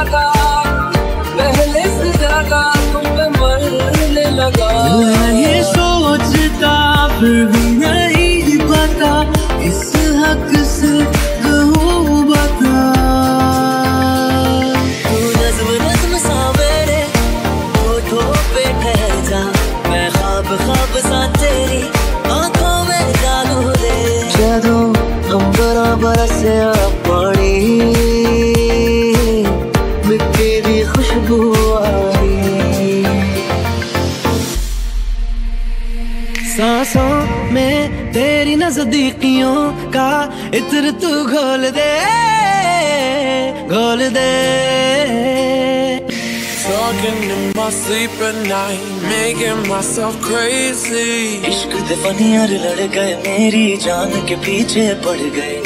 लगा, पहले से ज्यादा तुम पे मरने लगा। ये सोचता फिर भी नहीं पता, इस हक से कहूँ बता। तू नज़्म नज़्म सा मेरे होठों पे ठहर जा, मैं ख्वाब ख्वाब सा तेरी आंखों में जागू दे। जादू हम बराबर से पानी, मिट्टी दी खुशबू आई। सांसों में तेरी नजदीकियों का इत्र तू घोल दे, घोल दे। Talking in my sleep at night, making myself crazy. इश्क दे फनियार लड़ गए, मेरी जान के पीछे पड़ गए।